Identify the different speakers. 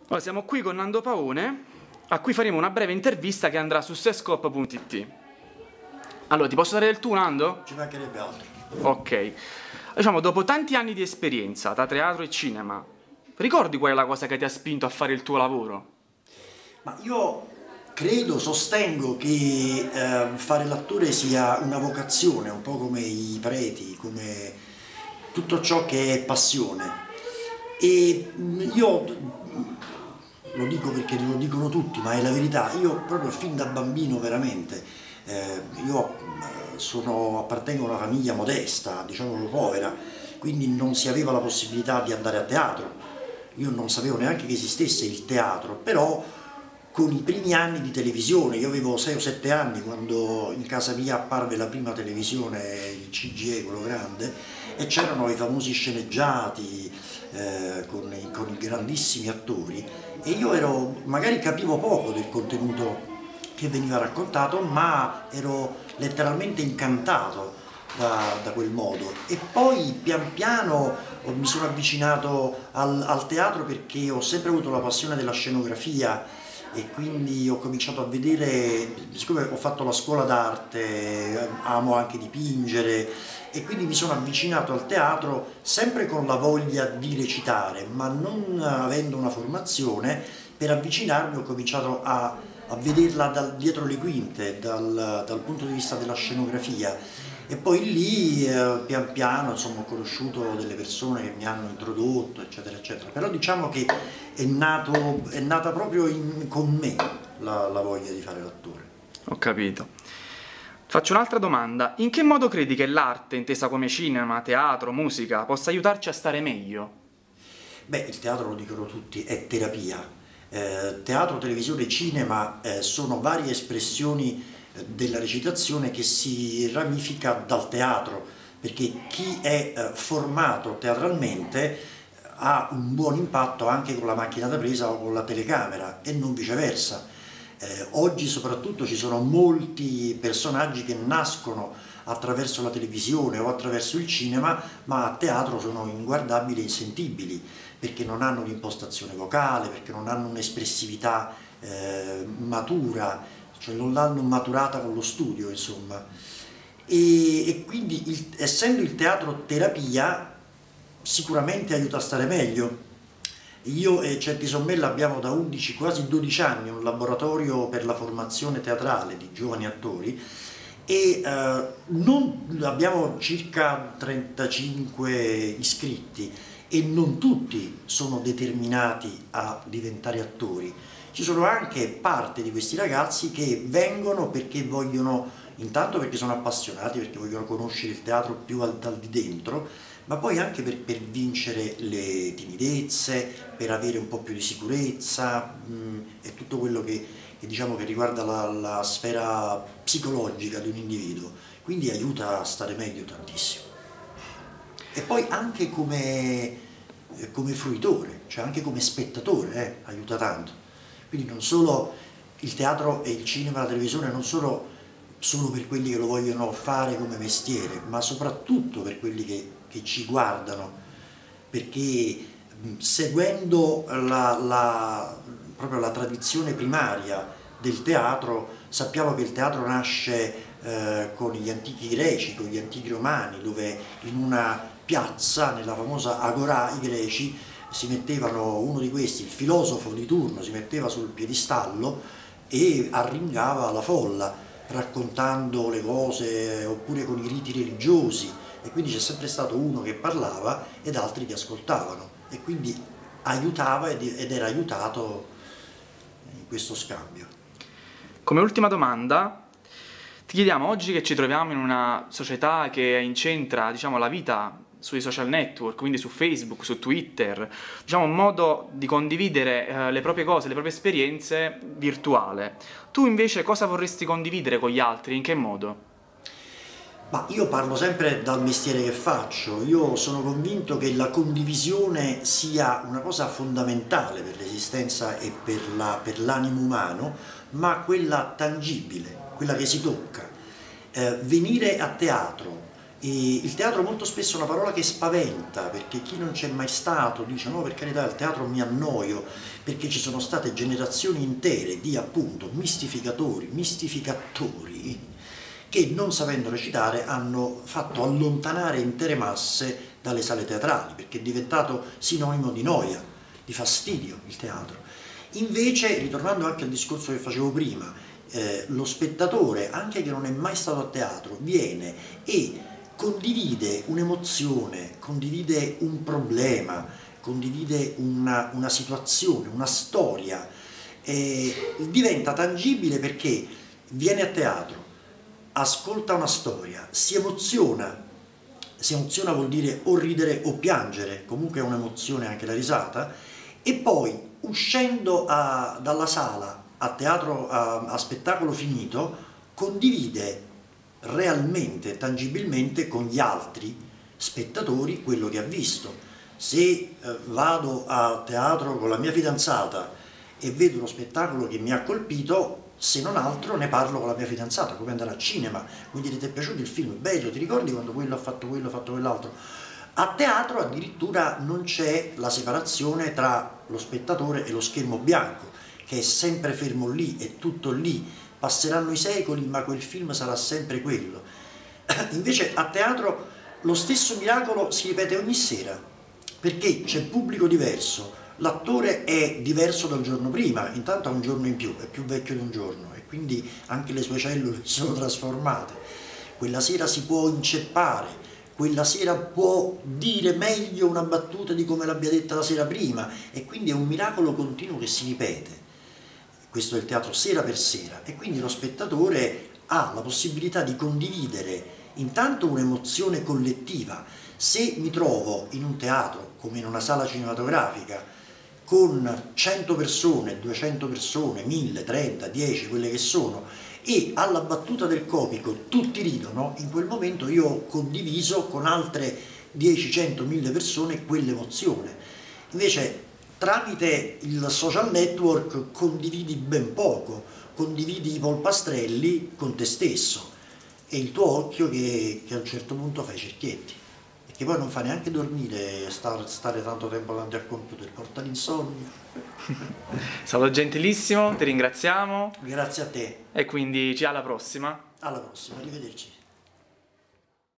Speaker 1: Allora, siamo qui con Nando Paone, a cui faremo una breve intervista che andrà su sescoop.it. Allora, ti posso dare del tu, Nando?
Speaker 2: Ci mancherebbe altro.
Speaker 1: Ok. Diciamo, dopo tanti anni di esperienza tra teatro e cinema, ricordi qual è la cosa che ti ha spinto a fare il tuo lavoro?
Speaker 2: Ma io sostengo che fare l'attore sia una vocazione, un po' come i preti, come tutto ciò che è passione. E io lo dico perché lo dicono tutti, ma è la verità, io proprio fin da bambino veramente, appartengo a una famiglia modesta, diciamo povera, quindi non si aveva la possibilità di andare a teatro, io non sapevo neanche che esistesse il teatro, però con i primi anni di televisione, io avevo 6 o 7 anni quando in casa mia apparve la prima televisione, il CGE, quello grande, e c'erano i famosi sceneggiati con i grandissimi attori, e io magari capivo poco del contenuto che veniva raccontato, ma ero letteralmente incantato da quel modo. E poi pian piano mi sono avvicinato al teatro perché ho sempre avuto la passione della scenografia, e quindi ho cominciato a vedere, siccome ho fatto la scuola d'arte, amo anche dipingere, e quindi mi sono avvicinato al teatro sempre con la voglia di recitare, ma non avendo una formazione. Per avvicinarmi ho cominciato a vederla dietro le quinte, dal punto di vista della scenografia, e poi lì pian piano insomma, ho conosciuto delle persone che mi hanno introdotto, eccetera eccetera, però diciamo che è nata proprio con me la voglia di fare l'attore.
Speaker 1: Ho capito. Faccio un'altra domanda. In che modo credi che l'arte, intesa come cinema, teatro, musica, possa aiutarci a stare meglio?
Speaker 2: Beh, il teatro, lo dicono tutti, è terapia. Teatro, televisione, cinema sono varie espressioni della recitazione che si ramifica dal teatro, perché chi è formato teatralmente ha un buon impatto anche con la macchina da presa o con la telecamera, e non viceversa. Oggi soprattutto ci sono molti personaggi che nascono attraverso la televisione o attraverso il cinema, ma a teatro sono inguardabili e insentibili, perché non hanno un'impostazione vocale, perché non hanno un'espressività matura, cioè non l'hanno maturata con lo studio, insomma. E quindi essendo il teatro terapia, sicuramente aiuta a stare meglio. Io e Certi Sommella abbiamo da 11, quasi 12 anni un laboratorio per la formazione teatrale di giovani attori, e abbiamo circa 35 iscritti, e non tutti sono determinati a diventare attori. Ci sono anche parte di questi ragazzi che vengono perché vogliono, intanto perché sono appassionati, perché vogliono conoscere il teatro più dal di dentro, ma poi anche per vincere le timidezze, per avere un po' più di sicurezza, e tutto quello che diciamo che riguarda la sfera psicologica di un individuo. Quindi aiuta a stare meglio tantissimo. E poi anche come fruitore, cioè anche come spettatore, aiuta tanto. Quindi non solo il teatro e il cinema, la televisione, non solo per quelli che lo vogliono fare come mestiere, ma soprattutto per quelli che ci guardano, perché seguendo proprio la tradizione primaria del teatro, sappiamo che il teatro nasce con gli antichi greci, con gli antichi romani, dove in una piazza, nella famosa agorà, i greci si mettevano, uno di questi, il filosofo di turno, si metteva sul piedistallo e arringava la folla, raccontando le cose, oppure con i riti religiosi, e quindi c'è sempre stato uno che parlava ed altri che ascoltavano, e quindi aiutava ed era aiutato in questo scambio.
Speaker 1: Come ultima domanda, ti chiediamo, oggi che ci troviamo in una società che incentra, diciamo, la vita sui social network, quindi su Facebook, su Twitter, diciamo un modo di condividere le proprie cose, le proprie esperienze virtuale. Tu invece cosa vorresti condividere con gli altri? In che modo?
Speaker 2: Ma io parlo sempre dal mestiere che faccio. Io sono convinto che la condivisione sia una cosa fondamentale per l'esistenza e per l'animo umano, ma quella tangibile, quella che si tocca. Venire a teatro, E il teatro molto spesso è una parola che spaventa, perché chi non c'è mai stato dice no, per carità, il teatro mi annoio, perché ci sono state generazioni intere di appunto mistificatori, mistificatori, che non sapendo recitare hanno fatto allontanare intere masse dalle sale teatrali, perché è diventato sinonimo di noia, di fastidio il teatro. Invece, ritornando anche al discorso che facevo prima, lo spettatore, anche che non è mai stato a teatro, viene e condivide un'emozione, condivide un problema, condivide una situazione, una storia, diventa tangibile perché viene a teatro, ascolta una storia, si emoziona vuol dire o ridere o piangere, comunque è un'emozione anche la risata, e poi uscendo dalla sala a teatro, a spettacolo finito, condivide realmente, tangibilmente con gli altri spettatori quello che ha visto. Se vado a teatro con la mia fidanzata e vedo uno spettacolo che mi ha colpito, se non altro ne parlo con la mia fidanzata, come andare al cinema, mi direte: ti è piaciuto il film? Bello, ti ricordi quando quello ha fatto quello, ha fatto quell'altro? A teatro addirittura non c'è la separazione tra lo spettatore e lo schermo bianco, che è sempre fermo lì, è tutto lì, passeranno i secoli ma quel film sarà sempre quello. Invece a teatro lo stesso miracolo si ripete ogni sera, perché c'è pubblico diverso, l'attore è diverso dal giorno prima, intanto ha un giorno in più, è più vecchio di un giorno e quindi anche le sue cellule sono trasformate. Quella sera si può inceppare, quella sera può dire meglio una battuta di come l'abbia detta la sera prima, e quindi è un miracolo continuo che si ripete. Questo è il teatro sera per sera, e quindi lo spettatore ha la possibilità di condividere intanto un'emozione collettiva. Se mi trovo in un teatro, come in una sala cinematografica, con 100 persone, 200 persone, 1000, 30, 10, quelle che sono, e alla battuta del comico tutti ridono, in quel momento io ho condiviso con altre 10, 100, 1000 persone quell'emozione. Invece tramite il social network condividi ben poco, condividi i polpastrelli con te stesso e il tuo occhio che a un certo punto fa i cerchietti. Che poi non fa neanche dormire, stare tanto tempo davanti al computer, porta l'insonnia.
Speaker 1: È stato gentilissimo, ti ringraziamo.
Speaker 2: Grazie a te.
Speaker 1: E quindi alla prossima.
Speaker 2: Alla prossima, arrivederci.